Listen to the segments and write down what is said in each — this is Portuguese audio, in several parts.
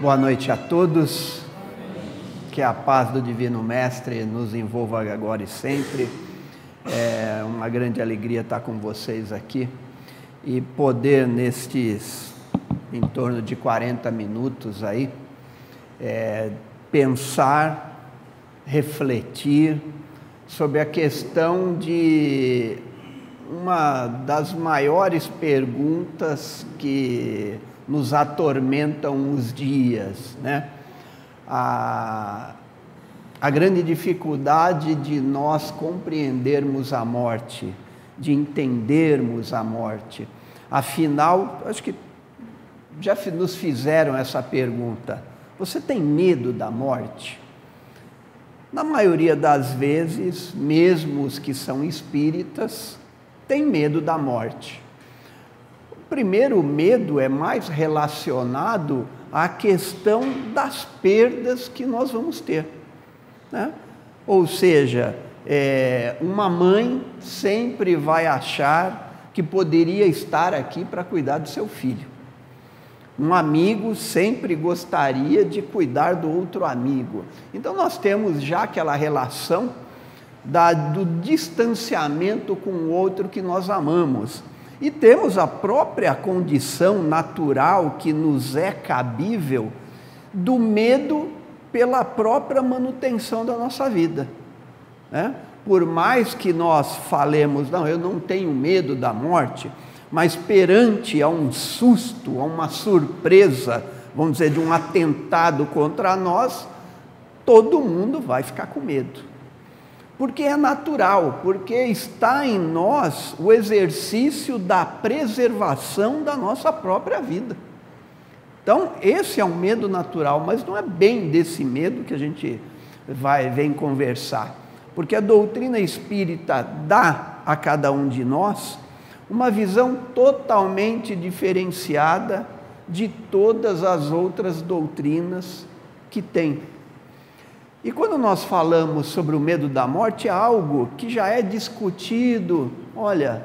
Boa noite a todos, que a paz do Divino Mestre nos envolva agora e sempre. É uma grande alegria estar com vocês aqui e poder, nestes em torno de 40 minutos aí, pensar, refletir sobre a questão de uma das maiores perguntas que nos atormentam os dias, né? A grande dificuldade de nós compreendermos a morte, de entendermos a morte. Afinal, acho que já nos fizeram essa pergunta: você tem medo da morte? Na maioria das vezes, mesmo os que são espíritas, têm medo da morte. O primeiro medo é mais relacionado à questão das perdas que nós vamos ter, né? Ou seja, uma mãe sempre vai achar que poderia estar aqui para cuidar do seu filho. Um amigo sempre gostaria de cuidar do outro amigo. Então nós temos já aquela relação do distanciamento com o outro que nós amamos. E temos a própria condição natural que nos é cabível do medo pela própria manutenção da nossa vida, né? Por mais que nós falemos, não, eu não tenho medo da morte, mas perante a um susto, a uma surpresa, vamos dizer, de um atentado contra nós, todo mundo vai ficar com medo. Porque é natural, porque está em nós o exercício da preservação da nossa própria vida. Então, esse é um medo natural, mas não é bem desse medo que a gente vem conversar. Porque a doutrina espírita dá a cada um de nós uma visão totalmente diferenciada de todas as outras doutrinas que tem. E quando nós falamos sobre o medo da morte, é algo que já é discutido, olha,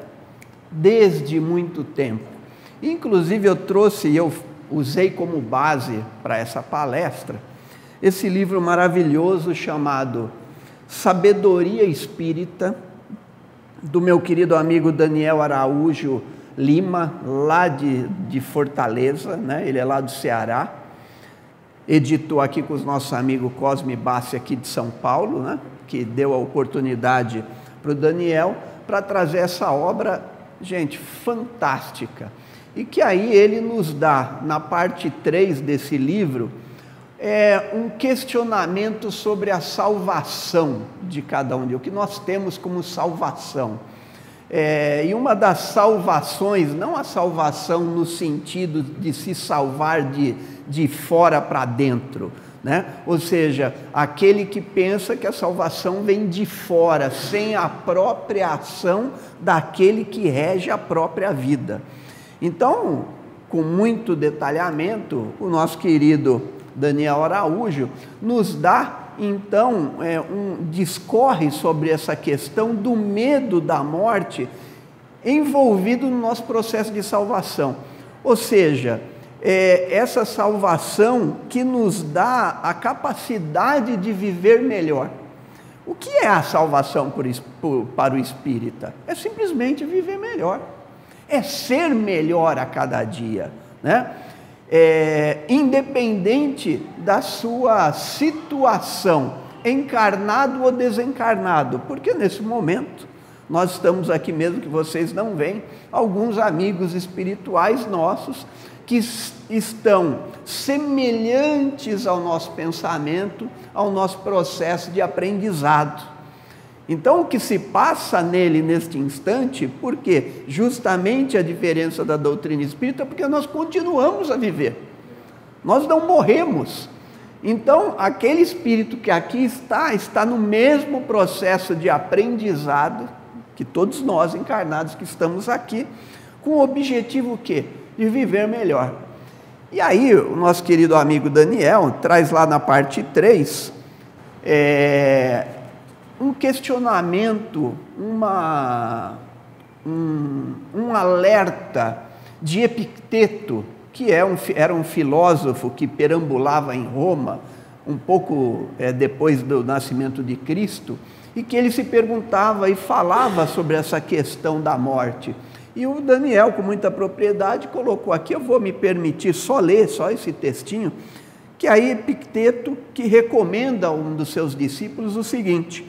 desde muito tempo. Inclusive eu usei como base para essa palestra esse livro maravilhoso chamado Sabedoria Espírita, do meu querido amigo Daniel Araújo Lima, lá de Fortaleza, né? Ele é lá do Ceará. Editou aqui com os nossos amigos Cosme Bassi aqui de São Paulo, né? Que deu a oportunidade para o Daniel para trazer essa obra, gente, fantástica. E que aí ele nos dá, na parte 3 desse livro, um questionamento sobre a salvação de cada um, o que nós temos como salvação. E uma das salvações, não a salvação no sentido de se salvar de fora para dentro, né? Ou seja, aquele que pensa que a salvação vem de fora, sem a própria ação daquele que rege a própria vida. Então, com muito detalhamento, o nosso querido Daniel Araújo nos dá, então, discorre sobre essa questão do medo da morte envolvido no nosso processo de salvação. Ou seja, essa salvação que nos dá a capacidade de viver melhor. O que é a salvação para o espírita? É simplesmente viver melhor. É ser melhor a cada dia, né? Independente da sua situação, encarnado ou desencarnado, porque nesse momento nós estamos aqui, mesmo que vocês não veem, alguns amigos espirituais nossos que estão semelhantes ao nosso pensamento, ao nosso processo de aprendizado. Então, o que se passa nele neste instante, por quê? Justamente a diferença da doutrina espírita, porque nós continuamos a viver, nós não morremos. Então, aquele espírito que aqui está no mesmo processo de aprendizado que todos nós encarnados que estamos aqui, com o objetivo o quê? De viver melhor. E aí, o nosso querido amigo Daniel traz lá na parte 3, um questionamento, um alerta de Epicteto, que era um filósofo que perambulava em Roma, um pouco depois do nascimento de Cristo, e que ele se perguntava e falava sobre essa questão da morte. E o Daniel, com muita propriedade, colocou aqui, eu vou me permitir só ler, só esse textinho, que aí Epicteto, que recomenda a um dos seus discípulos o seguinte: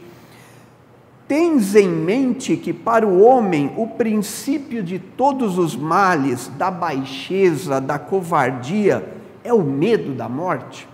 tens em mente que para o homem o princípio de todos os males, da baixeza, da covardia, é o medo da morte?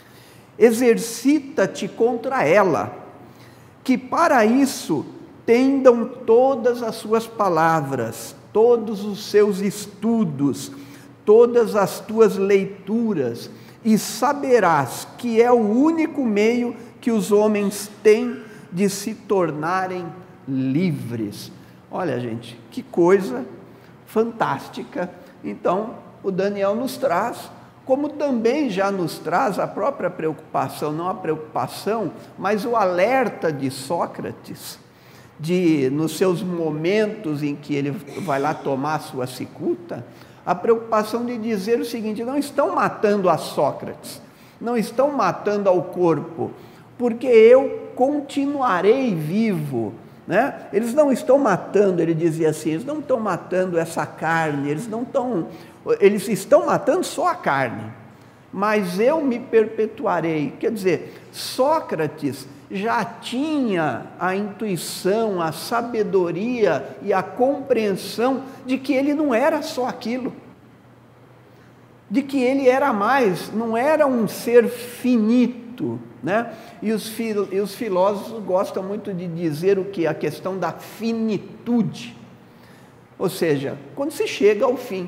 Exercita-te contra ela, que para isso tendam todas as suas palavras, todos os seus estudos, todas as tuas leituras, e saberás que é o único meio que os homens têm de se tornarem livres. Olha, gente, que coisa fantástica. Então, o Daniel nos traz, como também já nos traz a própria preocupação, não a preocupação, mas o alerta de Sócrates, nos seus momentos em que ele vai lá tomar a sua cicuta, a preocupação de dizer o seguinte: não estão matando a Sócrates, não estão matando ao corpo, porque eu continuarei vivo, né? Eles não estão matando, ele dizia assim, eles não estão matando essa carne, eles estão matando só a carne, mas eu me perpetuarei. Quer dizer, Sócrates já tinha a intuição, a sabedoria e a compreensão de que ele não era só aquilo, de que ele era mais, não era um ser finito, né? E os filósofos gostam muito de dizer o que? A questão da finitude, ou seja, quando se chega ao fim.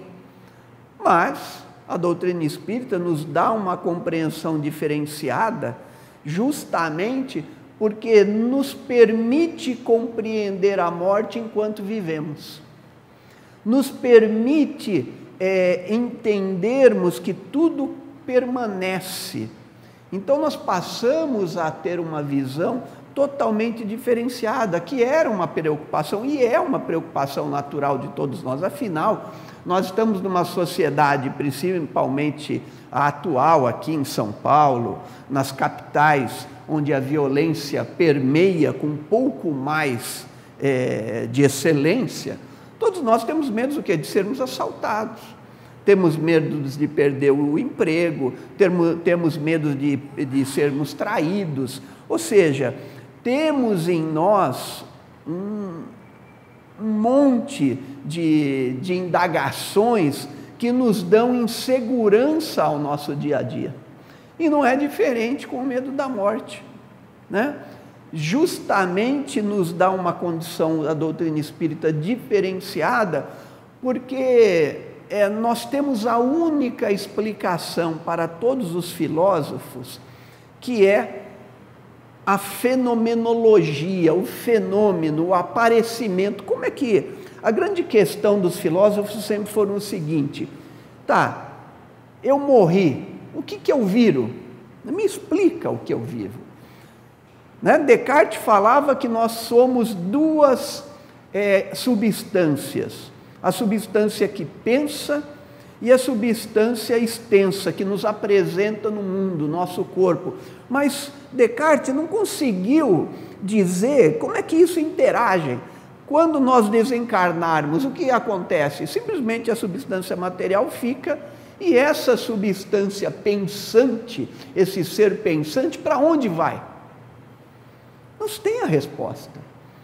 Mas a doutrina espírita nos dá uma compreensão diferenciada, justamente porque nos permite compreender a morte enquanto vivemos, nos permite entendermos que tudo permanece. Então nós passamos a ter uma visão totalmente diferenciada, que era uma preocupação, e é uma preocupação natural de todos nós. Afinal, nós estamos numa sociedade, principalmente a atual aqui em São Paulo, nas capitais, onde a violência permeia com um pouco mais de excelência. Todos nós temos medo do quê? De sermos assaltados, temos medo de perder o emprego, temos medo de sermos traídos, ou seja, temos em nós um monte de indagações que nos dão insegurança ao nosso dia a dia. E não é diferente com o medo da morte, né? Justamente nos dá uma condição da doutrina espírita diferenciada, porque nós temos a única explicação para todos os filósofos, que é a fenomenologia, o fenômeno, o aparecimento. Como é que... A grande questão dos filósofos sempre foi o seguinte: tá, eu morri, o que eu viro? Me explica o que eu vivo. Né? Descartes falava que nós somos duas substâncias, a substância que pensa e a substância extensa que nos apresenta no mundo, nosso corpo. Mas Descartes não conseguiu dizer como é que isso interage. Quando nós desencarnarmos, o que acontece? Simplesmente a substância material fica, e essa substância pensante, esse ser pensante, para onde vai? Não se tem a resposta.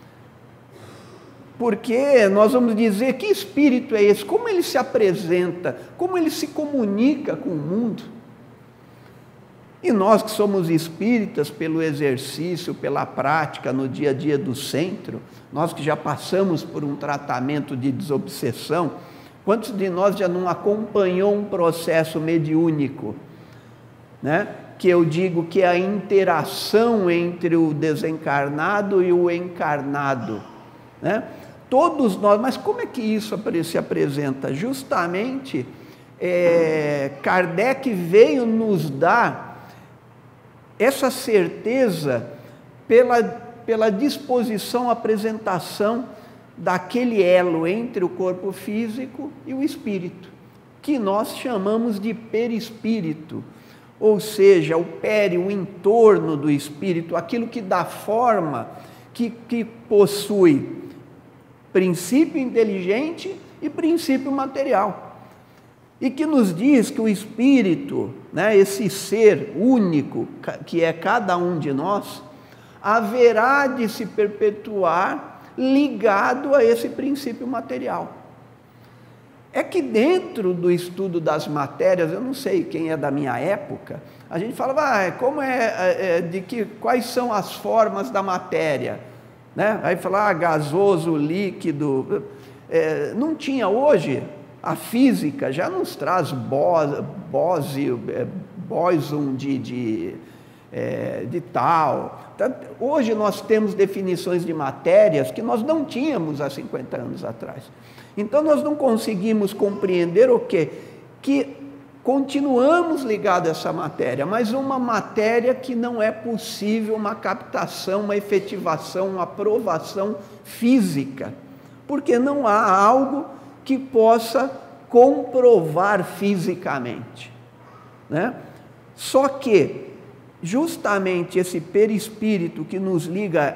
Porque nós vamos dizer, que espírito é esse? Como ele se apresenta? Como ele se comunica com o mundo? E nós que somos espíritas, pelo exercício, pela prática, no dia a dia do centro, nós que já passamos por um tratamento de desobsessão, quantos de nós já não acompanhou um processo mediúnico, né? Que eu digo que é a interação entre o desencarnado e o encarnado, né? Todos nós, mas como é que isso se apresenta? Justamente, Kardec veio nos dar essa certeza pela disposição, apresentação daquele elo entre o corpo físico e o espírito. que nós chamamos de perispírito, ou seja, o peri, o entorno do espírito, aquilo que dá forma, que possui princípio inteligente e princípio material. E que nos diz que o espírito, né, esse ser único que é cada um de nós, haverá de se perpetuar ligado a esse princípio material. É que dentro do estudo das matérias, eu não sei quem é da minha época, a gente falava, quais são as formas da matéria, né? Aí falava gasoso, líquido, não tinha. Hoje, a física já nos traz bóson de tal. Hoje nós temos definições de matérias que nós não tínhamos há 50 anos atrás. Então nós não conseguimos compreender o quê? Que continuamos ligados a essa matéria, mas uma matéria que não é possível uma captação, uma efetivação, uma provação física, porque não há algo que possa comprovar fisicamente, né? Só que justamente esse perispírito que nos liga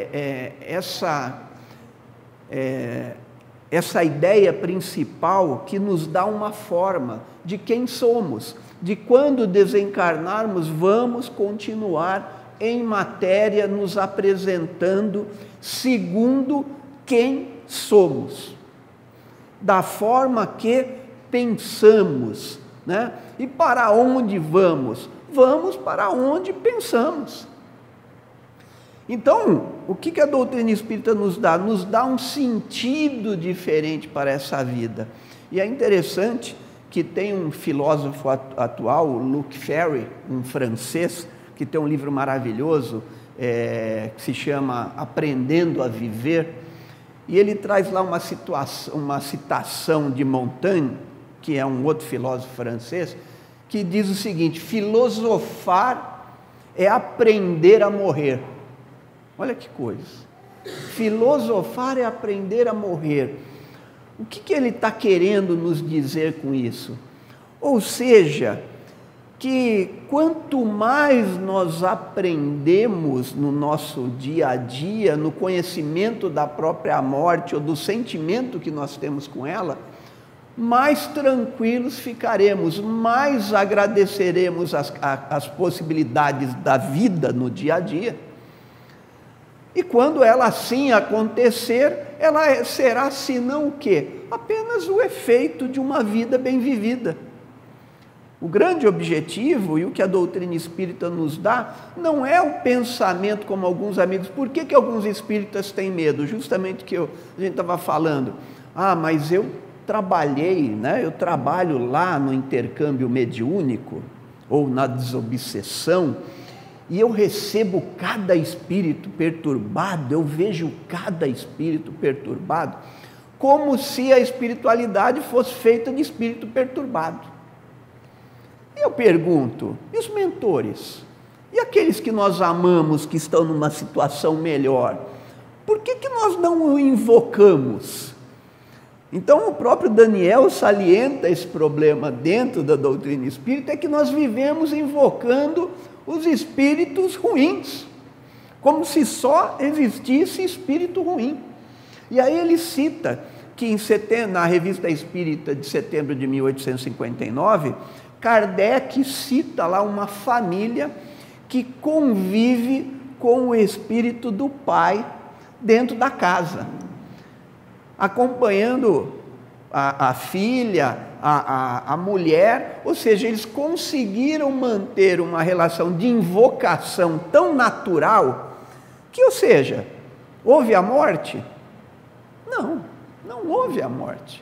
essa ideia principal que nos dá uma forma de quem somos, de quando desencarnarmos vamos continuar em matéria nos apresentando segundo quem somos, da forma que pensamos, né? E para onde vamos? Vamos para onde pensamos. Então, o que a doutrina espírita nos dá? Nos dá um sentido diferente para essa vida. E é interessante que tem um filósofo atual, o Luc Ferry, um francês, que tem um livro maravilhoso, que se chama Aprendendo a Viver, e ele traz lá uma citação de Montaigne, que é um outro filósofo francês, que diz o seguinte: filosofar é aprender a morrer. Olha que coisa. Filosofar é aprender a morrer. O que ele está querendo nos dizer com isso? Ou seja, que quanto mais nós aprendemos no nosso dia a dia, no conhecimento da própria morte ou do sentimento que nós temos com ela, mais tranquilos ficaremos, mais agradeceremos as possibilidades da vida no dia a dia. E quando ela assim acontecer, ela será senão o quê? Apenas o efeito de uma vida bem vivida. O grande objetivo, e o que a doutrina espírita nos dá, não é o pensamento como alguns amigos. Por que alguns espíritas têm medo? Justamente que a gente estava falando. Mas eu trabalhei, né? Eu trabalho lá no intercâmbio mediúnico, ou na desobsessão, e eu recebo cada espírito perturbado, eu vejo cada espírito perturbado, como se a espiritualidade fosse feita de espírito perturbado. Eu pergunto, e os mentores? E aqueles que nós amamos, que estão numa situação melhor? Por que nós não o invocamos? Então o próprio Daniel salienta esse problema dentro da doutrina espírita, é que nós vivemos invocando os espíritos ruins, como se só existisse espírito ruim. E aí ele cita que na Revista Espírita de setembro de 1859, Kardec cita lá uma família que convive com o espírito do pai dentro da casa, acompanhando a filha, a mulher, ou seja, eles conseguiram manter uma relação de invocação tão natural que, ou seja, houve a morte? Não houve a morte.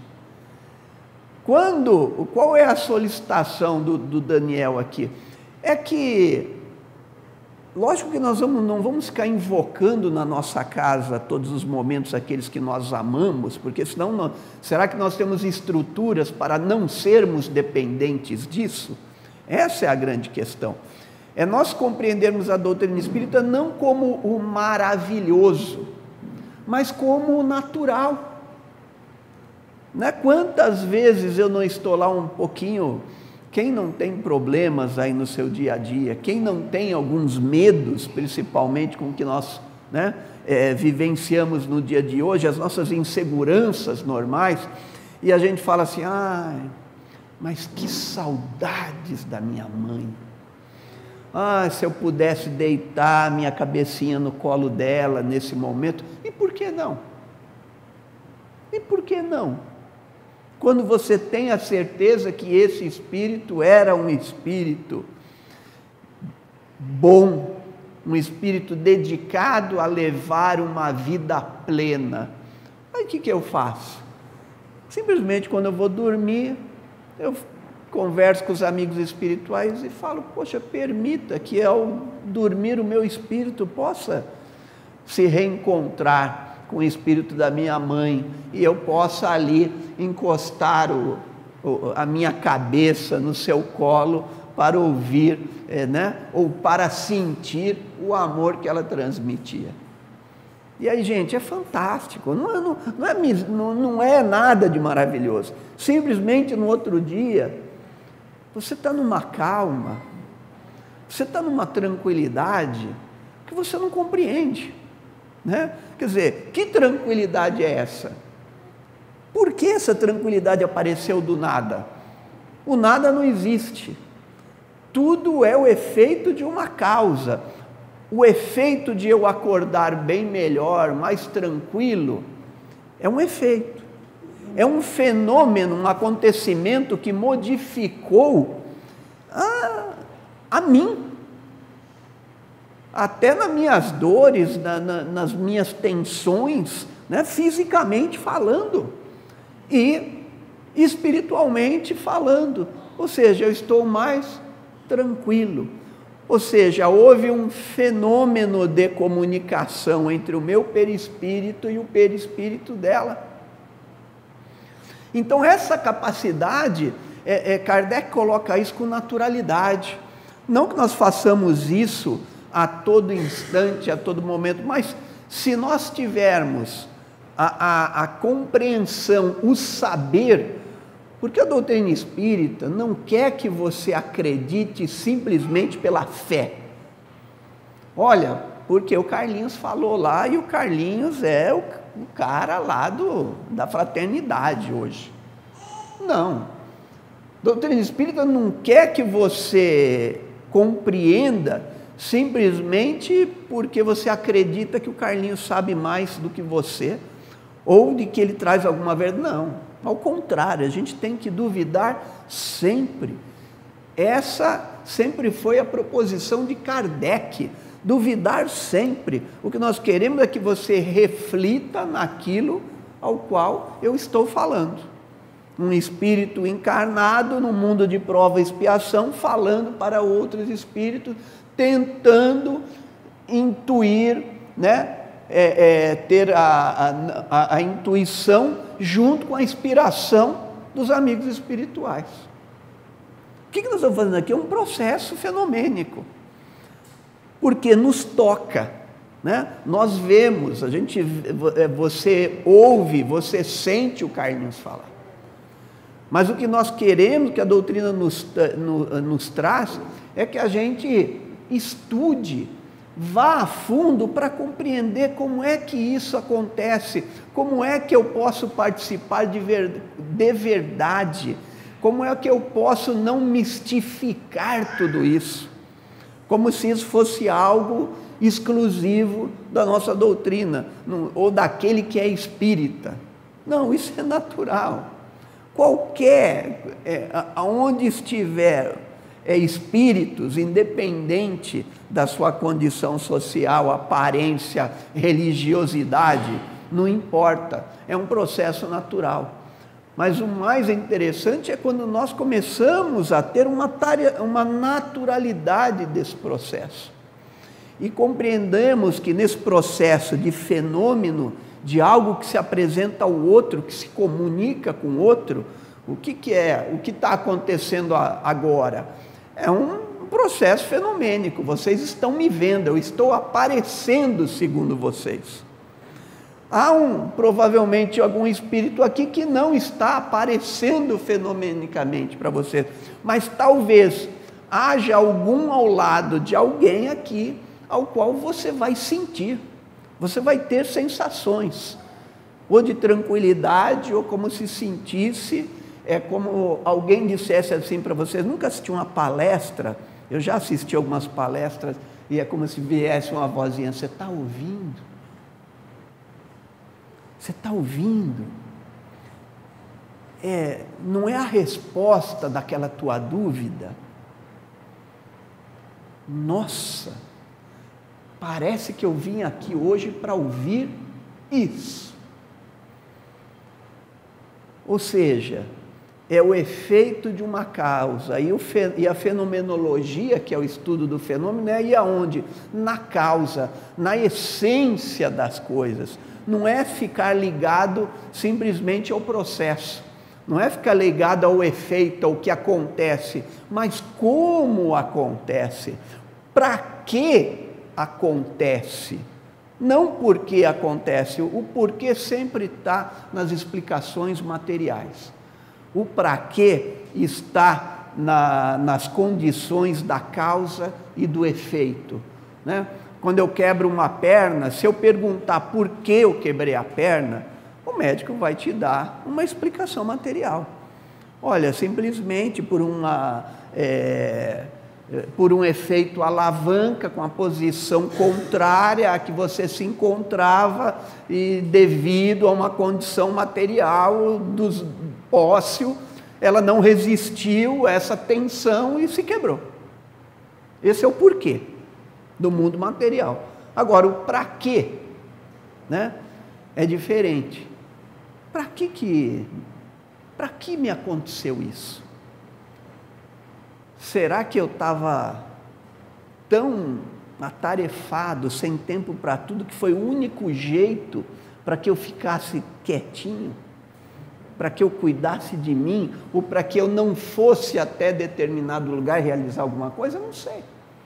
Qual é a solicitação do Daniel aqui? É que, lógico que nós não vamos ficar invocando na nossa casa todos os momentos aqueles que nós amamos, porque senão, será que nós temos estruturas para não sermos dependentes disso? Essa é a grande questão. É nós compreendermos a doutrina espírita não como o maravilhoso, mas como o natural. Né? Quantas vezes eu não estou lá um pouquinho... Quem não tem problemas aí no seu dia a dia, quem não tem alguns medos, principalmente com o que nós, né, vivenciamos no dia de hoje, as nossas inseguranças normais, e a gente fala assim, ai, mas que saudades da minha mãe. Ah, se eu pudesse deitar minha cabecinha no colo dela nesse momento. E por que não? E por que não? Quando você tem a certeza que esse espírito era um espírito bom, um espírito dedicado a levar uma vida plena. Aí o que eu faço? Simplesmente quando eu vou dormir, eu converso com os amigos espirituais e falo, poxa, permita que ao dormir o meu espírito possa se reencontrar com o espírito da minha mãe, e eu possa ali encostar a minha cabeça no seu colo para ouvir, né? Ou para sentir o amor que ela transmitia. E aí, gente, é fantástico, não é nada de maravilhoso. Simplesmente no outro dia, você está numa calma, você está numa tranquilidade que você não compreende. Né? Quer dizer, que tranquilidade é essa? Por que essa tranquilidade apareceu do nada? O nada não existe. Tudo é o efeito de uma causa. O efeito de eu acordar bem melhor, mais tranquilo, é um efeito. É um fenômeno, um acontecimento que modificou a mim. Até nas minhas dores, nas minhas tensões, né, fisicamente falando e espiritualmente falando. Ou seja, eu estou mais tranquilo. Ou seja, houve um fenômeno de comunicação entre o meu perispírito e o perispírito dela. Então, essa capacidade, Kardec coloca isso com naturalidade. Não que nós façamos isso a todo instante, a todo momento, mas se nós tivermos a compreensão, o saber, porque a doutrina espírita não quer que você acredite simplesmente pela fé. Olha, porque o Carlinhos falou lá, e o Carlinhos é o cara lá da fraternidade hoje. Não. A doutrina espírita não quer que você compreenda simplesmente porque você acredita que o Carlinhos sabe mais do que você, ou de que ele traz alguma verdade. Não, ao contrário, a gente tem que duvidar sempre. Essa sempre foi a proposição de Kardec, duvidar sempre. O que nós queremos é que você reflita naquilo ao qual eu estou falando. Um espírito encarnado no mundo de prova e expiação, falando para outros espíritos, tentando intuir, né? Ter a intuição junto com a inspiração dos amigos espirituais. O que nós estamos fazendo aqui? É um processo fenomênico, porque nos toca, né? Nós vemos, você ouve, você sente o Carlinhos falar. Mas o que nós queremos, que a doutrina nos traz, é que a gente estude, vá a fundo para compreender como é que isso acontece, como é que eu posso participar de verdade, como é que eu posso não mistificar tudo isso, como se isso fosse algo exclusivo da nossa doutrina, ou daquele que é espírita. Não, isso é natural. Aonde estiver espíritos, independente da sua condição social, aparência, religiosidade, não importa, é um processo natural. Mas o mais interessante é quando nós começamos a ter uma naturalidade desse processo. E compreendemos que nesse processo de fenômeno, de algo que se apresenta ao outro, que se comunica com o outro, o que está acontecendo agora? É um processo fenomênico. Vocês estão me vendo, eu estou aparecendo segundo vocês. Há provavelmente algum espírito aqui que não está aparecendo fenomenicamente para você, mas talvez haja algum ao lado de alguém aqui ao qual você vai sentir, você vai ter sensações, ou de tranquilidade, ou como se sentisse, é como alguém dissesse assim para vocês: nunca assisti uma palestra? Eu já assisti algumas palestras, e é como se viesse uma vozinha: você está ouvindo? Você está ouvindo? Não é a resposta daquela tua dúvida? Nossa, parece que eu vim aqui hoje para ouvir isso. Ou seja, é o efeito de uma causa, e a fenomenologia, que é o estudo do fenômeno, é aí aonde? Na causa, na essência das coisas. Não é ficar ligado simplesmente ao processo, não é ficar ligado ao efeito, ao que acontece, mas como acontece, para que acontece. Não porque acontece, o porquê sempre está nas explicações materiais. O para quê está nas condições da causa e do efeito, né? Quando eu quebro uma perna, se eu perguntar por que eu quebrei a perna, o médico vai te dar uma explicação material. Olha, simplesmente por um efeito alavanca com a posição contrária à que você se encontrava, e devido a uma condição material do ósseo, ela não resistiu a essa tensão e se quebrou. Esse é o porquê do mundo material. Agora, o para quê, né, é diferente. Para que me aconteceu isso? Será que eu estava tão atarefado, sem tempo para tudo, que foi o único jeito para que eu ficasse quietinho? Para que eu cuidasse de mim? Ou para que eu não fosse até determinado lugar realizar alguma coisa? Eu não sei.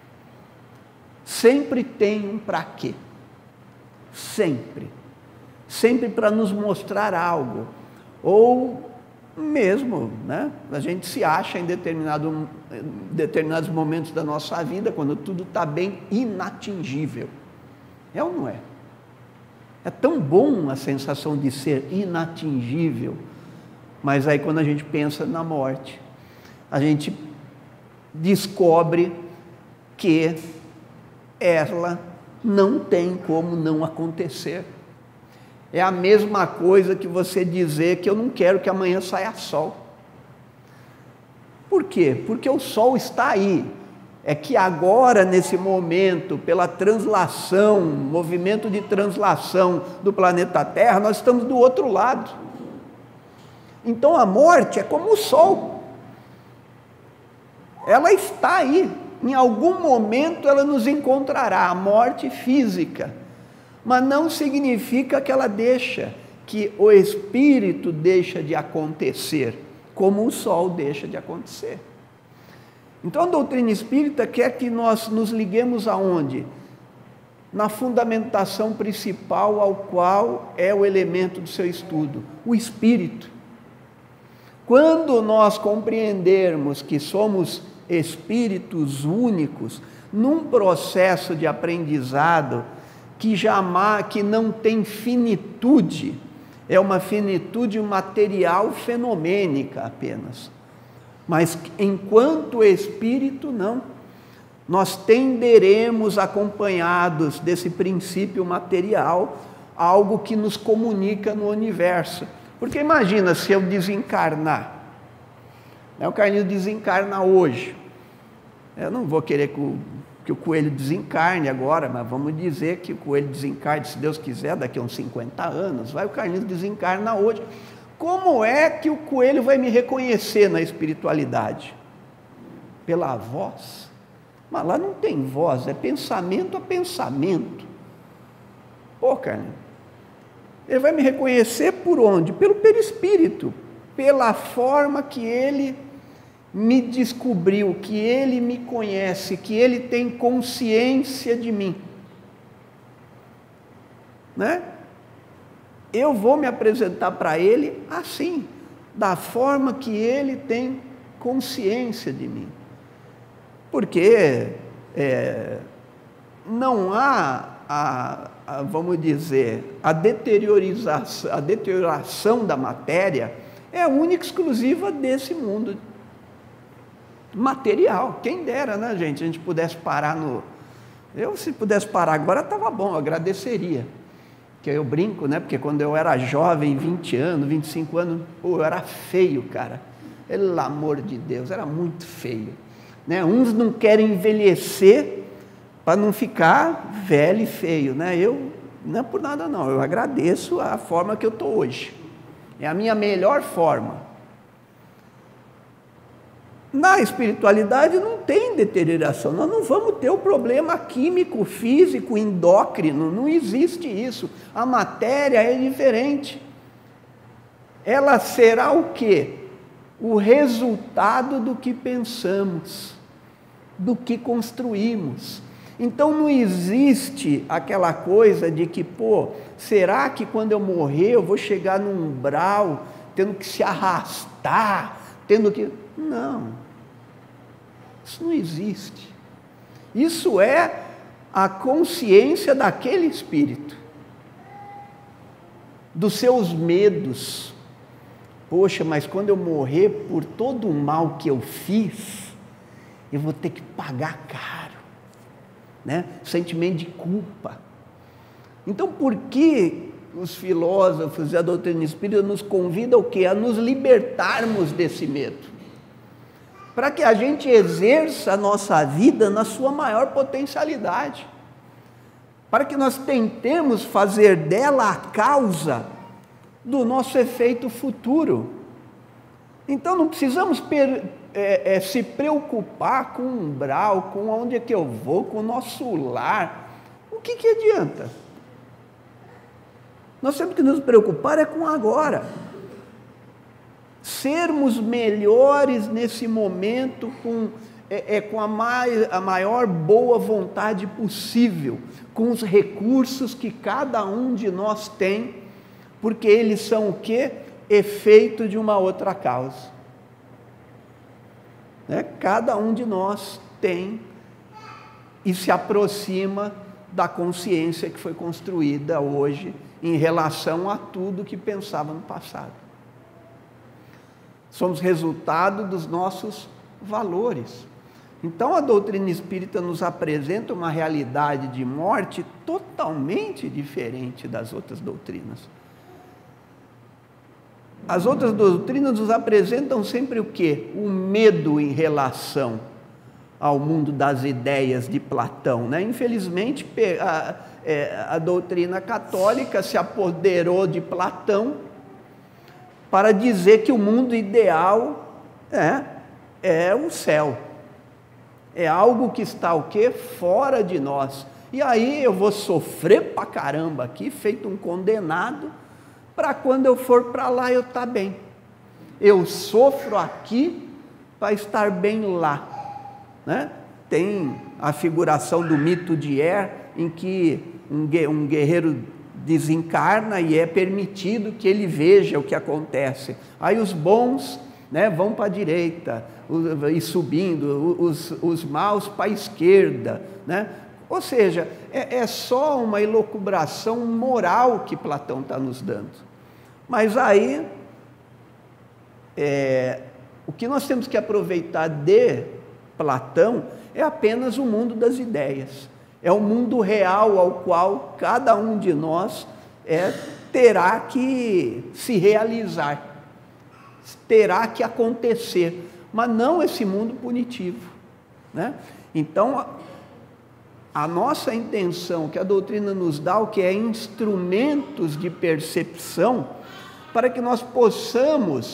Sempre tem um para quê. Sempre. Sempre para nos mostrar algo. Ou mesmo, né, a gente se acha em determinados momentos da nossa vida, quando tudo está bem, inatingível. É ou não é? É tão bom a sensação de ser inatingível, mas aí quando a gente pensa na morte, a gente descobre que ela não tem como não acontecer. É a mesma coisa que você dizer que eu não quero que amanhã saia sol. Por quê? Porque o sol está aí. É que agora, nesse momento, pela translação, movimento de translação do planeta Terra, nós estamos do outro lado. Então a morte é como o sol. Ela está aí. Em algum momento ela nos encontrará, a morte física. Mas não significa que ela deixa, que o espírito deixa de acontecer, como o sol deixa de acontecer. Então a doutrina espírita quer que nós nos liguemos aonde? Na fundamentação principal, ao qual é o elemento do seu estudo, o espírito. Quando nós compreendermos que somos espíritos únicos, num processo de aprendizado que não tem finitude, é uma finitude material fenomênica apenas, mas enquanto espírito não, nós tenderemos, acompanhados desse princípio material, algo que nos comunica no universo. Porque imagina se eu desencarnar, o Carlinhos desencarna hoje, eu não vou querer que o coelho desencarne agora, mas vamos dizer que o coelho desencarne, se Deus quiser, daqui a uns 50 anos, o Carlinhos desencarna hoje. Como é que o coelho vai me reconhecer na espiritualidade? Pela voz? Mas lá não tem voz, é pensamento a pensamento. Pô, Carlinhos, ele vai me reconhecer por onde? Pelo perispírito, pela forma que ele me descobriu, que ele me conhece, que ele tem consciência de mim, né? eu vou me apresentar para ele assim, da forma que ele tem consciência de mim. Porque não há, vamos dizer, a deterioração da matéria é única e exclusiva desse mundo material. Quem dera, né, gente? A gente pudesse parar no... se pudesse parar agora, estava bom, eu agradeceria. Que eu brinco, né? Porque quando eu era jovem, 20 anos, 25 anos, eu era feio, cara. Pelo amor de Deus, era muito feio. Né? Uns não querem envelhecer para não ficar velho e feio, né? Eu, não é por nada não, eu agradeço a forma que eu estou hoje. É a minha melhor forma. Na espiritualidade não tem deterioração, nós não vamos ter o problema químico, físico, endócrino, não existe isso. A matéria é diferente. Ela será o quê? O resultado do que pensamos, do que construímos. Então não existe aquela coisa de que, será que quando eu morrer eu vou chegar num umbral, tendo que se arrastar, tendo que... Não, isso não existe. Isso é a consciência daquele espírito, dos seus medos. Poxa, mas quando eu morrer por todo o mal que eu fiz, eu vou ter que pagar caro, né? Sentimento de culpa. Então, por que os filósofos e a doutrina espírita nos convidam o quê? A nos libertarmos desse medo, para que a gente exerça a nossa vida na sua maior potencialidade, para que nós tentemos fazer dela a causa do nosso efeito futuro. Então não precisamos se preocupar com o umbral, com onde é que eu vou, com o nosso lar. O que adianta? Nós temos que nos preocupar com agora. Sermos melhores nesse momento com a maior boa vontade possível, com os recursos que cada um de nós tem, porque eles são o quê? Efeito de uma outra causa. Né? Cada um de nós tem e se aproxima da consciência que foi construída hoje em relação a tudo que pensava no passado. Somos resultado dos nossos valores. Então a doutrina espírita nos apresenta uma realidade de morte totalmente diferente das outras doutrinas. As outras doutrinas nos apresentam sempre o quê? O medo em relação ao mundo das ideias de Platão, né? Infelizmente, a doutrina católica se apoderou de Platão para dizer que o mundo ideal é o céu. É algo que está o quê? Fora de nós. E aí eu vou sofrer pra caramba aqui, feito um condenado, para quando eu for para lá eu estar bem. Eu sofro aqui para estar bem lá. Né? Tem a figuração do mito de Er, em que um guerreiro desencarna e é permitido que ele veja o que acontece. Aí os bons, né, vão para a direita e subindo, os maus para a esquerda, né? Ou seja, é só uma elucubração moral que Platão está nos dando. Mas aí, o que nós temos que aproveitar de Platão é apenas o mundo das ideias. É o mundo real ao qual cada um de nós terá que se realizar, terá que acontecer, mas não esse mundo punitivo, né? Então, a nossa intenção, que a doutrina nos dá, o que é instrumentos de percepção, para que nós possamos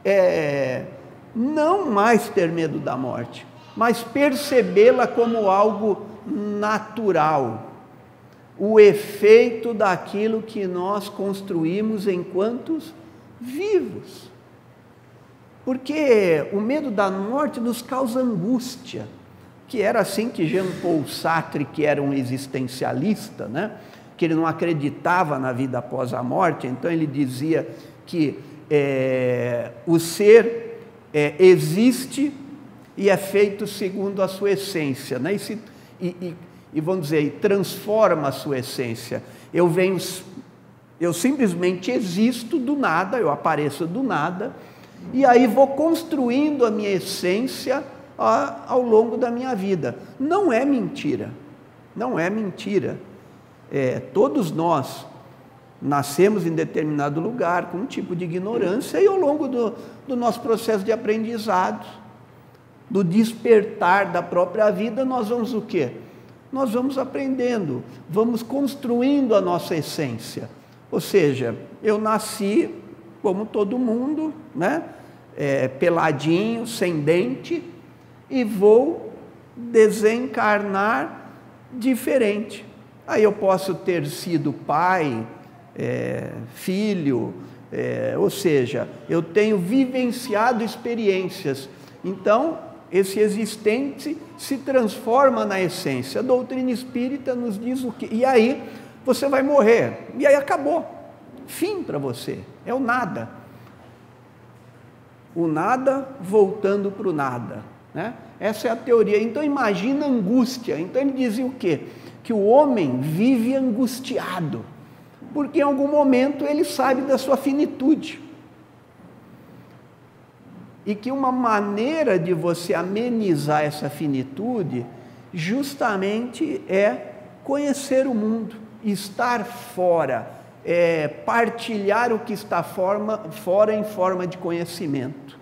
não mais ter medo da morte, mas percebê-la como algo natural, o efeito daquilo que nós construímos enquanto vivos. Porque o medo da morte nos causa angústia, que era assim que Jean Paul Sartre, que era um existencialista, né, porque ele não acreditava na vida após a morte, então ele dizia que o ser existe e é feito segundo a sua essência, né? E vamos dizer, transforma a sua essência. Eu simplesmente existo do nada, eu apareço do nada, e aí vou construindo a minha essência ao longo da minha vida. Não é mentira, não é mentira. Todos nós nascemos em determinado lugar com um tipo de ignorância, e ao longo do nosso processo de aprendizado, do despertar da própria vida, nós vamos o quê? Nós vamos aprendendo, vamos construindo a nossa essência. Ou seja, eu nasci como todo mundo, né? Peladinho, sem dente, e vou desencarnar diferente. Aí eu posso ter sido pai, filho, ou seja, eu tenho vivenciado experiências. Então, esse existente se transforma na essência. A doutrina espírita nos diz o quê? E aí você vai morrer, e aí acabou, fim para você, é o nada voltando para o nada, né? Essa é a teoria. Então imagina a angústia. Então ele dizia o quê? Que o homem vive angustiado, porque em algum momento ele sabe da sua finitude, e que uma maneira de você amenizar essa finitude justamente é conhecer o mundo, estar fora, partilhar o que está fora em forma de conhecimento.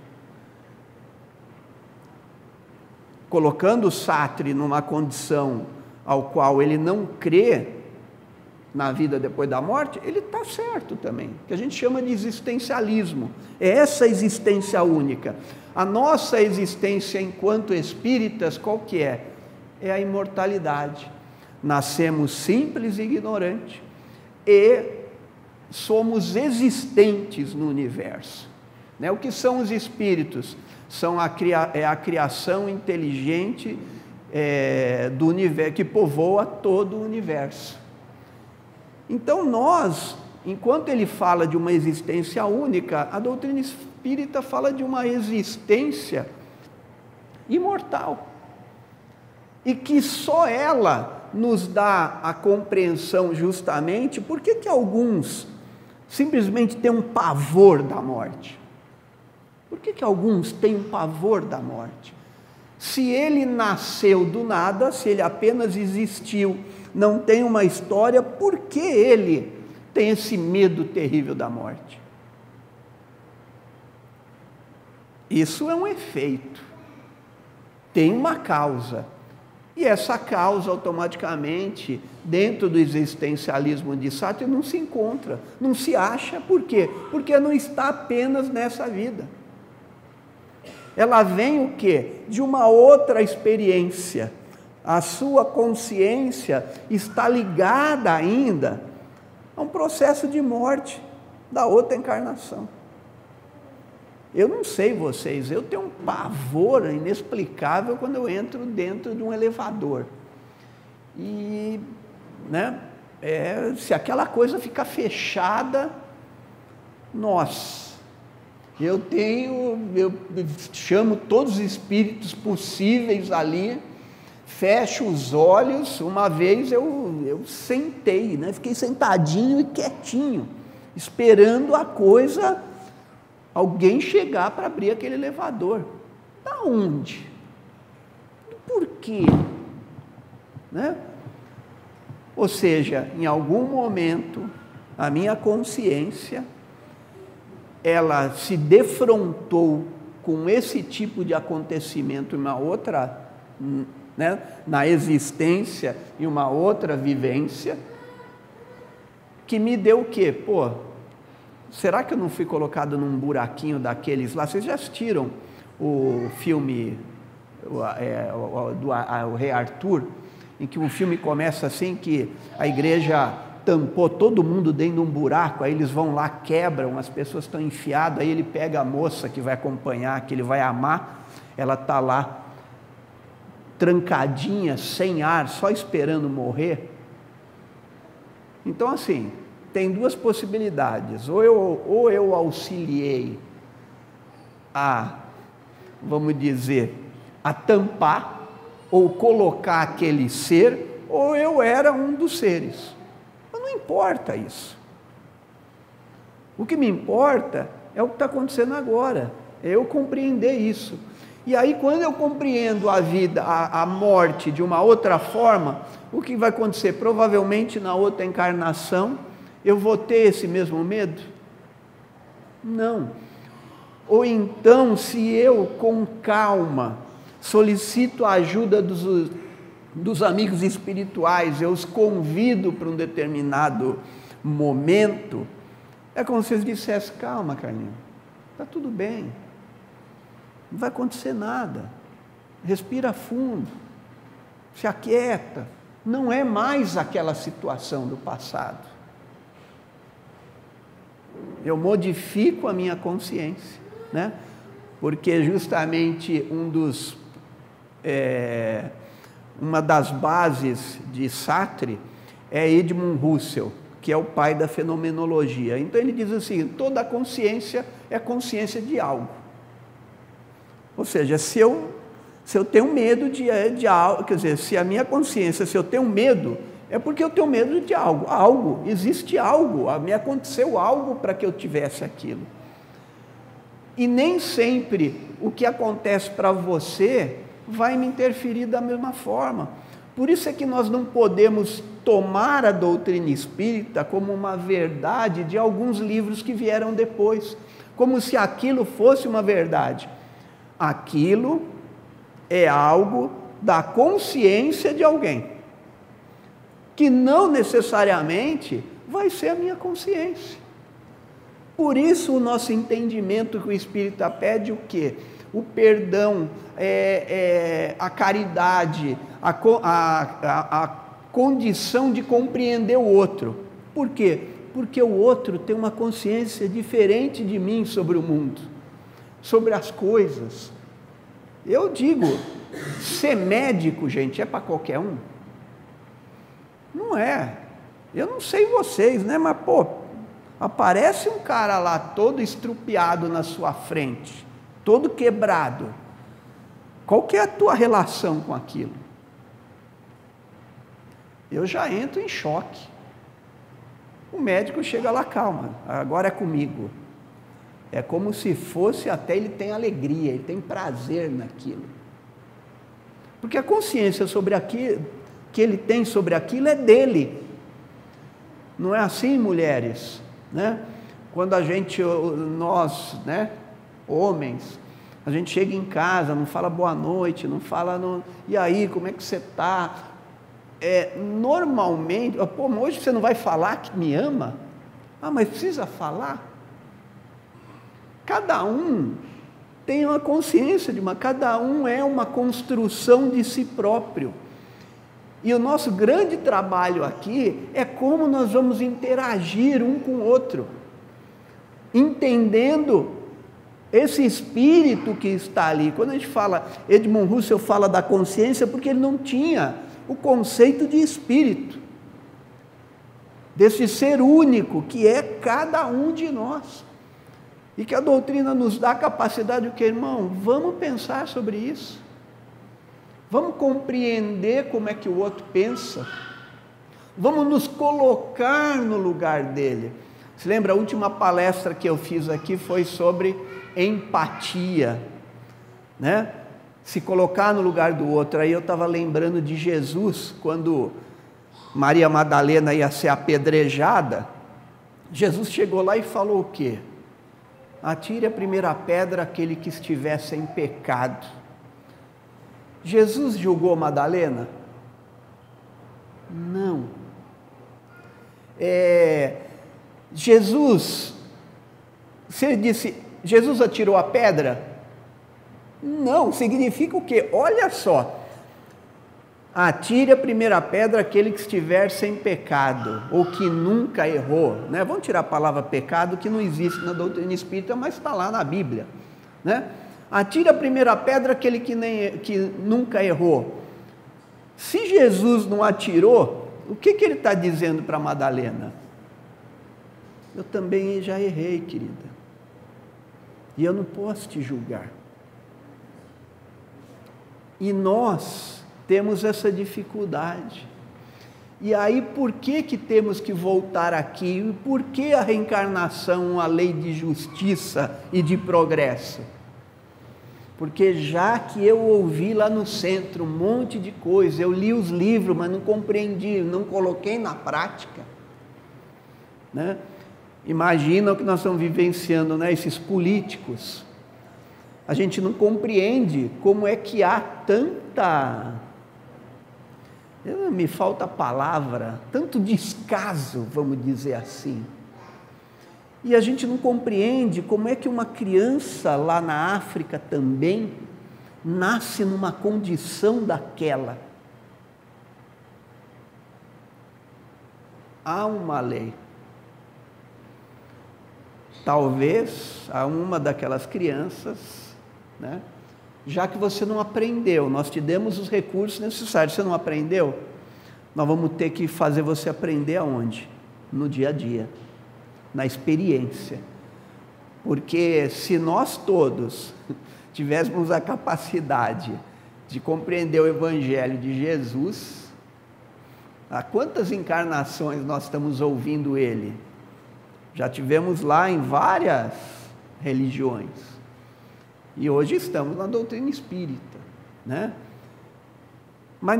Colocando o Sartre numa condição ao qual ele não crê na vida depois da morte, ele está certo também, que a gente chama de existencialismo. É essa existência única. A nossa existência enquanto espíritas, qual que é? É a imortalidade. Nascemos simples e ignorantes e somos existentes no universo, né? O que são os espíritos? São a criação inteligente do universo, que povoa todo o universo. Então nós, enquanto ele fala de uma existência única, a doutrina espírita fala de uma existência imortal, e que só ela nos dá a compreensão justamente por que alguns simplesmente têm um pavor da morte. Por que alguns têm um pavor da morte? Se ele nasceu do nada, se ele apenas existiu, não tem uma história, por que ele tem esse medo terrível da morte? Isso é um efeito, tem uma causa, e essa causa automaticamente, dentro do existencialismo de Sartre, não se encontra, não se acha. Por quê? Porque não está apenas nessa vida. Ela vem o quê? De uma outra experiência. A sua consciência está ligada ainda a um processo de morte da outra encarnação. Eu não sei vocês, eu tenho um pavor inexplicável quando eu entro dentro de um elevador. E, né, se aquela coisa ficar fechada, nossa, eu chamo todos os espíritos possíveis ali, fecho os olhos. Uma vez eu sentei, né, fiquei sentadinho e quietinho, esperando a coisa, alguém chegar para abrir aquele elevador. Da onde? Por quê? Né? Ou seja, em algum momento, a minha consciência, ela se defrontou com esse tipo de acontecimento em uma outra, né, na existência, em uma outra vivência, que me deu o quê? Pô, será que eu não fui colocado num buraquinho daqueles lá? Vocês já assistiram o filme o Rei Arthur, em que o filme começa assim, que a igreja tampou todo mundo dentro de um buraco, aí eles vão lá, quebram, as pessoas estão enfiadas, aí ele pega a moça que vai acompanhar, que ele vai amar, ela está lá, trancadinha, sem ar, só esperando morrer. Então, assim, tem duas possibilidades. Ou eu auxiliei a, vamos dizer, a tampar ou colocar aquele ser, ou eu era um dos seres. Mas não importa isso. O que me importa é o que está acontecendo agora, é eu compreender isso. E aí, quando eu compreendo a vida, a morte de uma outra forma, o que vai acontecer? Provavelmente na outra encarnação, eu vou ter esse mesmo medo? Não. Ou então, se eu, com calma, solicito a ajuda dos amigos espirituais, eu os convido para um determinado momento, é como se eles dissessem: calma, Carlinhos, está tudo bem, não vai acontecer nada, respira fundo, se aquieta, não é mais aquela situação do passado. Eu modifico a minha consciência, né? Porque justamente uma das bases de Sartre é Edmund Husserl, que é o pai da fenomenologia. Então ele diz assim: toda consciência é consciência de algo. Ou seja, se eu tenho medo de algo, quer dizer, se a minha consciência, se eu tenho medo, é porque eu tenho medo de algo, existe algo, me aconteceu algo para que eu tivesse aquilo. E nem sempre o que acontece para você vai me interferir da mesma forma. Por isso é que nós não podemos tomar a doutrina espírita como uma verdade de alguns livros que vieram depois, como se aquilo fosse uma verdade. Aquilo é algo da consciência de alguém, que não necessariamente vai ser a minha consciência. Por isso o nosso entendimento que o Espírita pede o quê? O perdão, a caridade, a condição de compreender o outro. Por quê? Porque o outro tem uma consciência diferente de mim sobre o mundo, sobre as coisas. Eu digo, ser médico, gente, é para qualquer um? Não é. Eu não sei vocês, né? Mas, aparece um cara lá todo estrupiado na sua frente, todo quebrado. Qual que é a tua relação com aquilo? Eu já entro em choque. O médico chega lá: calma, agora é comigo. É como se fosse, até ele tem alegria, ele tem prazer naquilo. Porque a consciência sobre aquilo, que ele tem sobre aquilo, é dele. Não é assim, mulheres? Né? Quando nós, né, homens, a gente chega em casa, não fala boa noite, não fala, e aí, como é que você está? Normalmente, hoje você não vai falar que me ama? Mas precisa falar? Cada um tem uma consciência cada um é uma construção de si próprio. E o nosso grande trabalho aqui é como nós vamos interagir um com o outro, entendendo esse espírito que está ali. Quando a gente fala, Edmund Husserl fala da consciência porque ele não tinha o conceito de espírito, desse ser único que é cada um de nós. E que a doutrina nos dá a capacidade de que, irmão, vamos pensar sobre isso. Vamos compreender como é que o outro pensa. Vamos nos colocar no lugar dele. Se lembra, a última palestra que eu fiz aqui foi sobre empatia, né? Se colocar no lugar do outro. Aí eu estava lembrando de Jesus, quando Maria Madalena ia ser apedrejada. Jesus chegou lá e falou o quê? Atire a primeira pedra aquele que estiver sem pecado. Jesus julgou Madalena? Não. Jesus, se ele disse, Jesus atirou a pedra? Não, significa o quê? Olha só, atire a primeira pedra aquele que estiver sem pecado, ou que nunca errou, né? Vamos tirar a palavra pecado, que não existe na doutrina espírita, mas está lá na Bíblia, né? Atire a primeira pedra aquele que nunca errou. Se Jesus não atirou, o que ele está dizendo para Madalena? Eu também já errei, querida. E eu não posso te julgar. E nós temos essa dificuldade. E aí, por que temos que voltar aqui? E por que a reencarnação, uma lei de justiça e de progresso? Porque já que eu ouvi lá no centro um monte de coisa, eu li os livros, mas não compreendi, não coloquei na prática, né? Imagina o que nós estamos vivenciando, né? Esses políticos. A gente não compreende como é que há tanta... me falta a palavra, tanto descaso, vamos dizer assim. E a gente não compreende como é que uma criança lá na África também nasce numa condição daquela. Há uma lei. Talvez a uma daquelas crianças, né? Já que você não aprendeu, nós te demos os recursos necessários, você não aprendeu? Nós vamos ter que fazer você aprender aonde? No dia a dia, na experiência. Porque se nós todos tivéssemos a capacidade de compreender o Evangelho de Jesus, há quantas encarnações nós estamos ouvindo ele? Já tivemos lá em várias religiões. E hoje estamos na doutrina espírita, né? Mas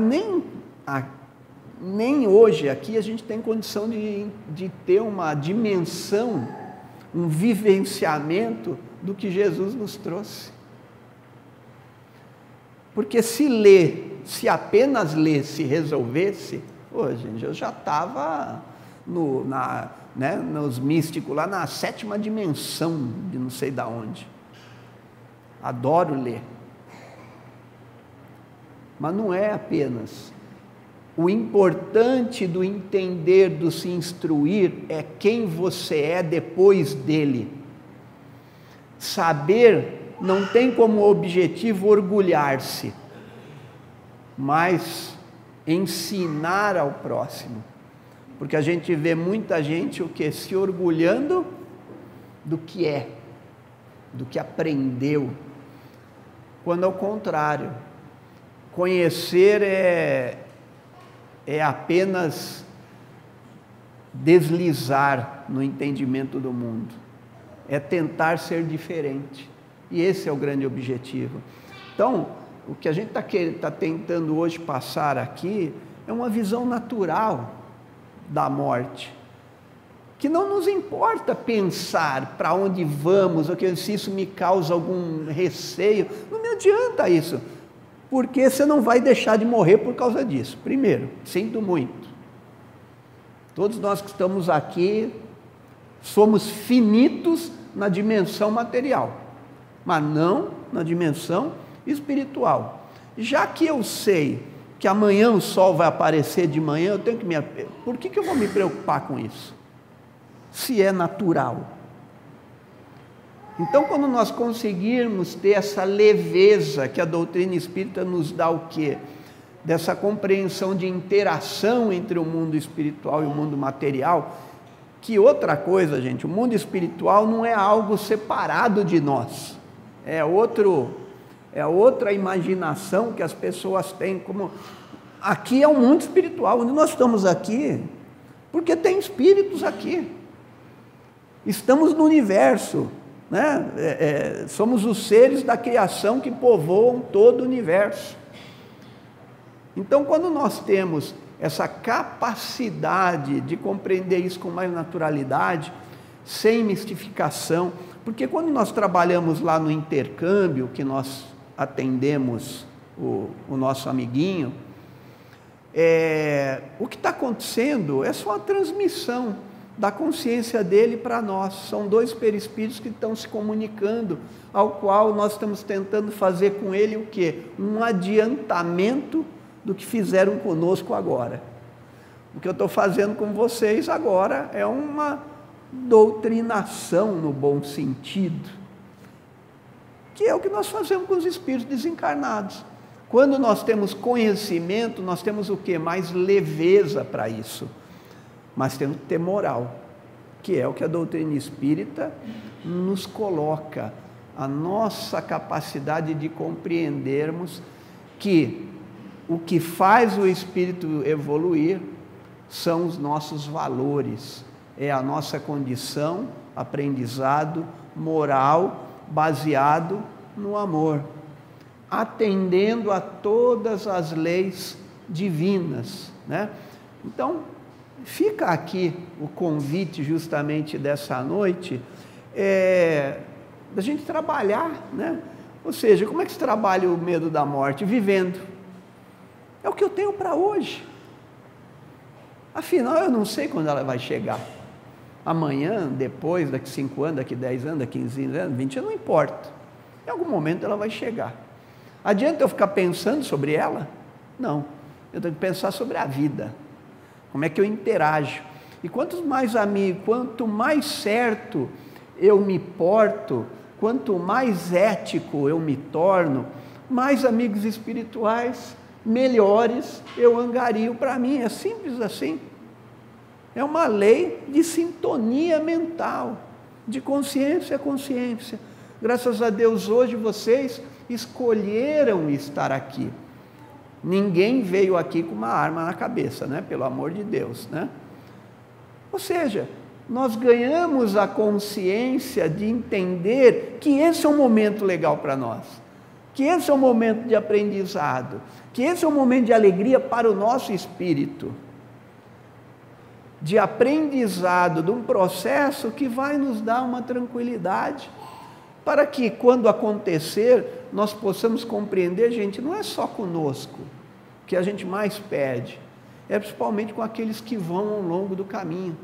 nem hoje aqui a gente tem condição de ter uma dimensão, um vivenciamento do que Jesus nos trouxe. Porque se apenas ler, se resolvesse, gente, eu já estava nos místicos lá na 7ª dimensão, de não sei da onde. Adoro ler. Mas não é apenas. O importante do entender, do se instruir, é quem você é depois dele. Saber não tem como objetivo orgulhar-se, mas ensinar ao próximo. Porque a gente vê muita gente se orgulhando do que é, do que aprendeu. Quando ao contrário, conhecer é apenas deslizar no entendimento do mundo, é tentar ser diferente, e esse é o grande objetivo. Então, o que a gente está tentando hoje passar aqui é uma visão natural da morte, que não nos importa pensar para onde vamos, ou se isso me causa algum receio, não me adianta isso, porque você não vai deixar de morrer por causa disso. Primeiro, sinto muito, todos nós que estamos aqui somos finitos na dimensão material, mas não na dimensão espiritual. Já que eu sei que amanhã o sol vai aparecer de manhã, eu tenho que por que eu vou me preocupar com isso? Se é natural. Então, quando nós conseguirmos ter essa leveza que a doutrina espírita nos dá o quê? Dessa compreensão de interação entre o mundo espiritual e o mundo material, que outra coisa, gente, o mundo espiritual não é algo separado de nós, é outra imaginação que as pessoas têm, como aqui é o mundo espiritual, onde nós estamos aqui, porque tem espíritos aqui, estamos no universo, né? Somos os seres da criação que povoam todo o universo. Então, quando nós temos essa capacidade de compreender isso com mais naturalidade, sem mistificação, porque quando nós trabalhamos lá no intercâmbio, que nós atendemos o nosso amiguinho, o que está acontecendo é só a transmissão da consciência dele para nós. São dois perispíritos que estão se comunicando, ao qual nós estamos tentando fazer com ele o quê? Um adiantamento do que fizeram conosco agora. O que eu estou fazendo com vocês agora é uma doutrinação no bom sentido, que é o que nós fazemos com os espíritos desencarnados. Quando nós temos conhecimento, nós temos o quê? Mais leveza para isso. Mas temos que ter moral, que é o que a doutrina espírita nos coloca. A nossa capacidade de compreendermos que o que faz o espírito evoluir são os nossos valores, é a nossa condição, aprendizado, moral, baseado no amor, atendendo a todas as leis divinas, né? Então, fica aqui o convite justamente dessa noite, da gente trabalhar, né? Ou seja, como é que se trabalha o medo da morte? Vivendo. É o que eu tenho para hoje. Afinal, eu não sei quando ela vai chegar. Amanhã, depois, daqui 5 anos, daqui 10 anos, daqui 15 anos, 20 anos, não importa. Em algum momento ela vai chegar. Adianta eu ficar pensando sobre ela? Não. Eu tenho que pensar sobre a vida. Como é que eu interajo? E quanto mais amigo, quanto mais certo eu me porto, quanto mais ético eu me torno, mais amigos espirituais, melhores eu angario para mim. É simples assim. É uma lei de sintonia mental, de consciência a consciência. Graças a Deus, hoje vocês escolheram estar aqui. Ninguém veio aqui com uma arma na cabeça, né? Pelo amor de Deus, né? Ou seja, nós ganhamos a consciência de entender que esse é um momento legal para nós, que esse é um momento de aprendizado, que esse é um momento de alegria para o nosso espírito, de aprendizado, de um processo que vai nos dar uma tranquilidade, para que quando acontecer, nós possamos compreender, gente, não é só conosco que a gente mais perde, é principalmente com aqueles que vão ao longo do caminho.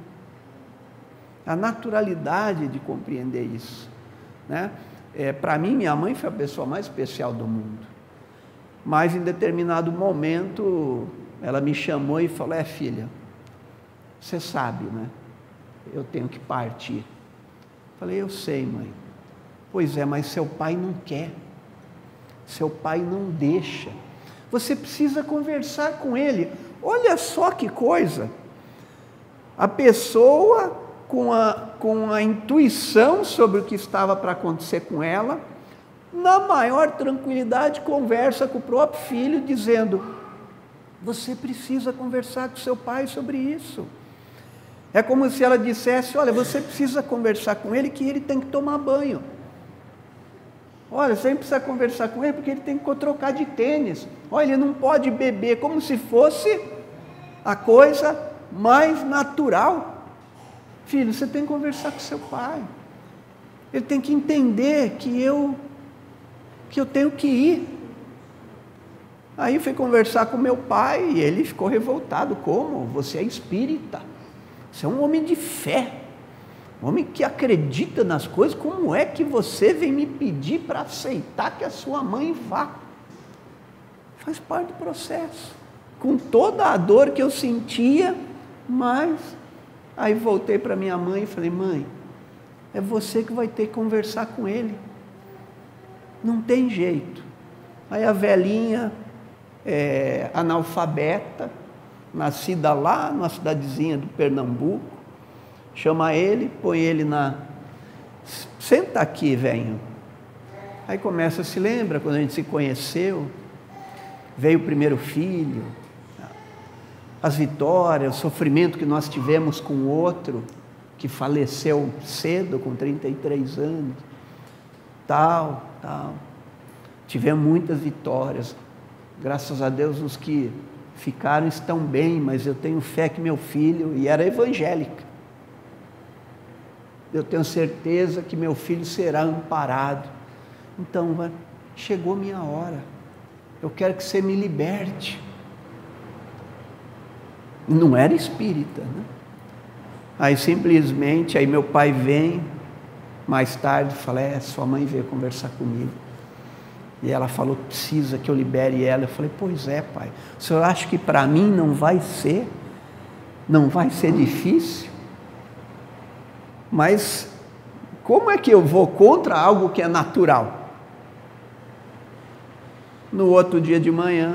A naturalidade de compreender isso, né? Para mim, minha mãe foi a pessoa mais especial do mundo, mas em determinado momento, ela me chamou e falou: filha, você sabe, né? Eu tenho que partir. Falei: eu sei, mãe. Pois é, mas seu pai não quer, seu pai não deixa, você precisa conversar com ele. Olha só que coisa, a pessoa com a intuição sobre o que estava para acontecer com ela, na maior tranquilidade conversa com o próprio filho, dizendo: você precisa conversar com seu pai sobre isso. É como se ela dissesse: olha, você precisa conversar com ele, que ele tem que tomar banho. Olha, você precisa conversar com ele porque ele tem que trocar de tênis. Olha, ele não pode beber, como se fosse a coisa mais natural. Filho, você tem que conversar com seu pai. Ele tem que entender que eu tenho que ir. Aí eu fui conversar com meu pai e ele ficou revoltado. Como? Você é espírita. Você é um homem de fé. Um homem que acredita nas coisas. Como é que você vem me pedir para aceitar que a sua mãe vá? Faz parte do processo. Com toda a dor que eu sentia, mas... Aí voltei para minha mãe e falei: mãe, é você que vai ter que conversar com ele. Não tem jeito. Aí a velhinha, analfabeta, nascida lá numa cidadezinha do Pernambuco, chama ele, põe ele senta aqui, velho. Aí começa, se lembra quando a gente se conheceu? Veio o primeiro filho, as vitórias, o sofrimento que nós tivemos com o outro, que faleceu cedo, com 33 anos, tal. Tivemos muitas vitórias, graças a Deus os que ficaram estão bem, mas eu tenho fé que meu filho, e era evangélica, eu tenho certeza que meu filho será amparado. Então, chegou minha hora, eu quero que você me liberte. Não era espírita, né? Aí simplesmente, aí meu pai vem, mais tarde, fala: sua mãe veio conversar comigo, e ela falou que precisa que eu libere ela. Eu falei: pois é, pai, o senhor acha que para mim não vai ser difícil? Mas como é que eu vou contra algo que é natural? No outro dia de manhã,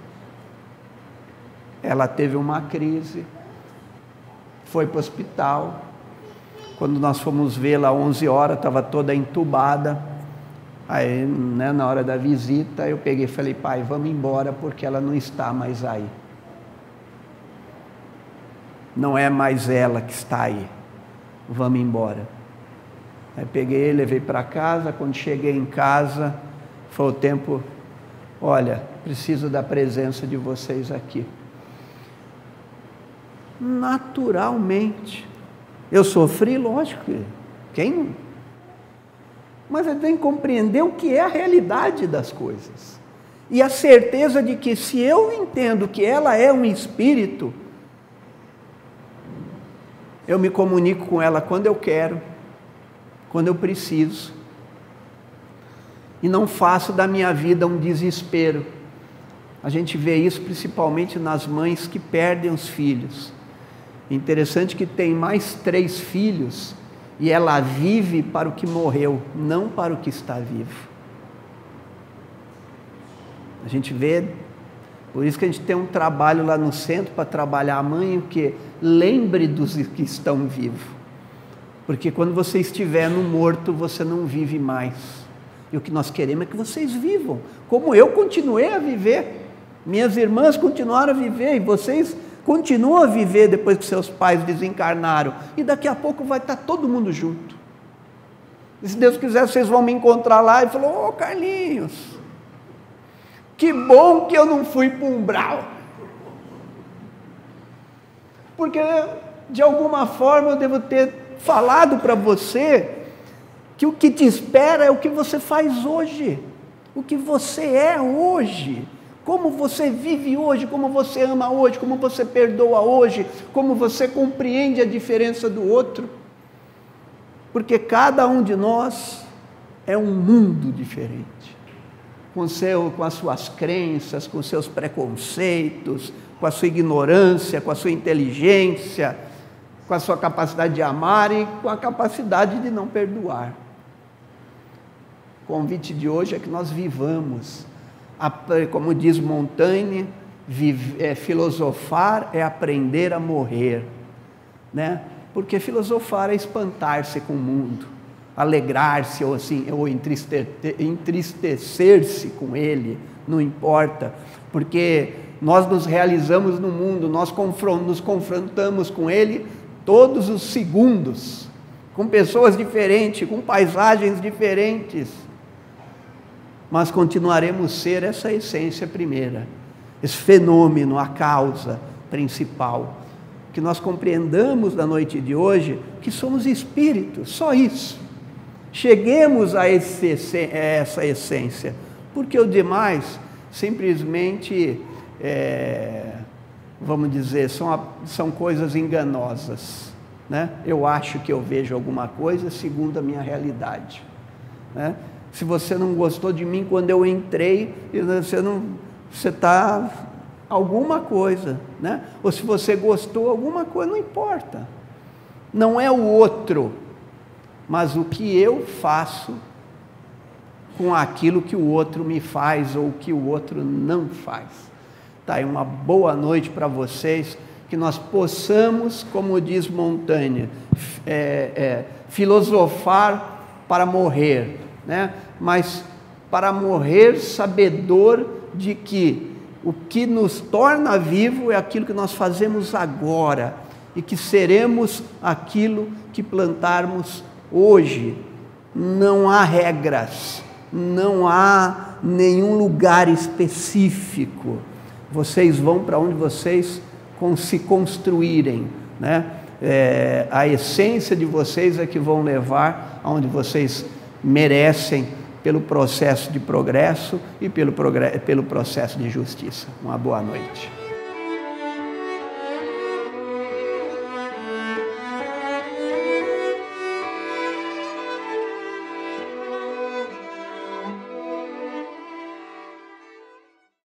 ela teve uma crise, foi para o hospital. Quando nós fomos vê-la às 11 horas, estava toda entubada. Aí, né, na hora da visita, eu peguei e falei: pai, vamos embora, porque ela não está mais aí. Não é mais ela que está aí. Vamos embora. Aí peguei, levei para casa. Quando cheguei em casa, foi o tempo: olha, preciso da presença de vocês aqui. Naturalmente. Eu sofri, lógico que quem não? Mas eu tenho que compreender o que é a realidade das coisas. E a certeza de que se eu entendo que ela é um espírito, eu me comunico com ela quando eu quero, quando eu preciso. E não faço da minha vida um desespero. A gente vê isso principalmente nas mães que perdem os filhos. Interessante que tem mais 3 filhos e ela vive para o que morreu, não para o que está vivo. A gente vê, por isso que a gente tem um trabalho lá no centro para trabalhar a mãe, o que? Lembre dos que estão vivos. Porque quando você estiver no morto, você não vive mais. E o que nós queremos é que vocês vivam, como eu continuei a viver. Minhas irmãs continuaram a viver e vocês continuam a viver depois que seus pais desencarnaram. E daqui a pouco vai estar todo mundo junto. E se Deus quiser, vocês vão me encontrar lá e falar: ô Carlinhos, que bom que eu não fui para o umbral. Porque de alguma forma eu devo ter falado para você que o que te espera é o que você faz hoje, o que você é hoje. Como você vive hoje, como você ama hoje, como você perdoa hoje, como você compreende a diferença do outro. Porque cada um de nós é um mundo diferente, com as suas crenças, com os seus preconceitos, com a sua ignorância, com a sua inteligência, com a sua capacidade de amar e com a capacidade de não perdoar. O convite de hoje é que nós vivamos. Como diz Montaigne, filosofar é aprender a morrer, né? Porque filosofar é espantar-se com o mundo, alegrar-se ou entristecer-se com ele, não importa, porque nós nos realizamos no mundo, nós nos confrontamos com ele todos os segundos, com pessoas diferentes, com paisagens diferentes. Mas continuaremos a ser essa essência primeira, esse fenômeno, a causa principal. Que nós compreendamos na noite de hoje que somos espíritos, só isso. Cheguemos a essa essência, porque o demais simplesmente, vamos dizer, são coisas enganosas, né? Eu acho que eu vejo alguma coisa segundo a minha realidade, né? Se você não gostou de mim quando eu entrei, você está alguma coisa, né? Ou se você gostou alguma coisa, não importa. Não é o outro, mas o que eu faço com aquilo que o outro me faz ou que o outro não faz. Tá aí uma boa noite para vocês, que nós possamos, como diz Montaigne, filosofar para morrer, né? Mas para morrer sabedor de que o que nos torna vivo é aquilo que nós fazemos agora e que seremos aquilo que plantarmos hoje. Não há regras, não há nenhum lugar específico. Vocês vão para onde vocês se construírem, né? A essência de vocês é que vão levar aonde vocês merecem, pelo processo de progresso e pelo processo de justiça. Uma boa noite.